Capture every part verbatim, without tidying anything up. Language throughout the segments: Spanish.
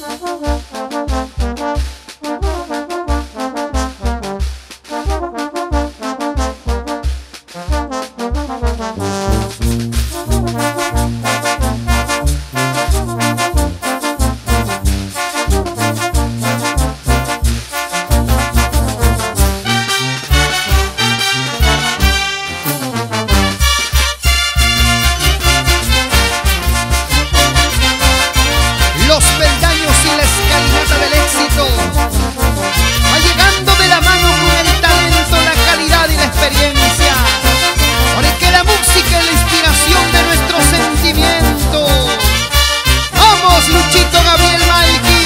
Los peldaños y la escalinata del éxito va llegando de la mano con el talento, la calidad y la experiencia, porque la música es la inspiración de nuestro sentimiento. Vamos, Luchito Gabriel Malqui,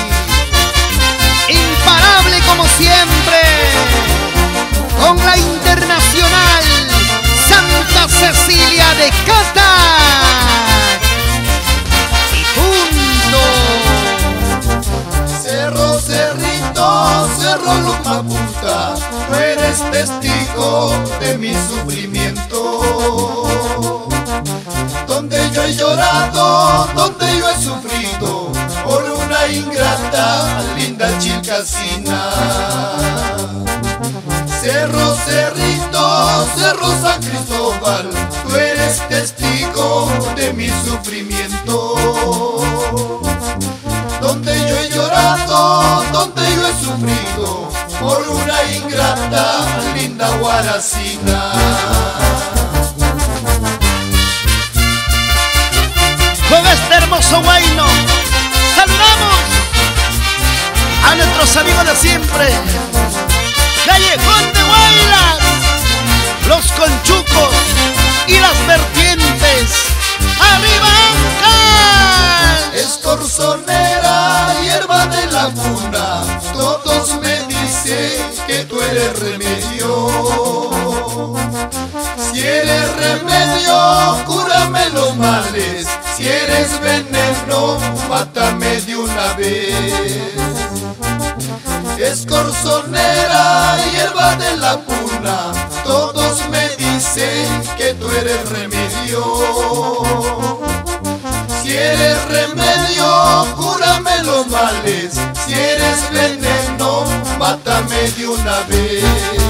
imparable como siempre, con la internacional Santa Cecilia de Cata. Cerro, cerrito, cerro Lumapunta, tú eres testigo de mi sufrimiento. Donde yo he llorado, donde yo he sufrido por una ingrata, linda chilcasina. Cerro, cerrito, cerro San Cristóbal, tú eres testigo de mi sufrimiento. Donde yo he llorado, donde yo he sufrido por una ingrata, linda guaracina. Con este hermoso guayno saludamos a nuestros amigos de siempre, Callejón de Guaylas, los conchucos y las vertientes. ¡Arriba Ángel! Escorzonera, hierba de la cuna, todos me dicen que tú eres remedio. Si eres remedio, cúrame los males. Si eres veneno, mátame de una vez. Escorzonera, hierba de la cuna, todos me dicen que tú eres remedio. Si eres remedio, cúrame los males. Si eres veneno, mátame de una vez.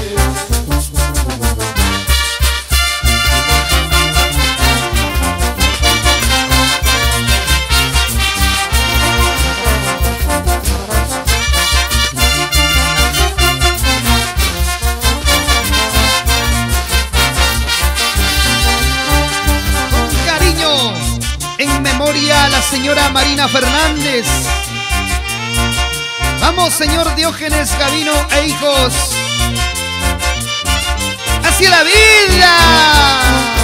A la señora Marina Fernández. Vamos, señor Diógenes Gavino e hijos, hacia la vida.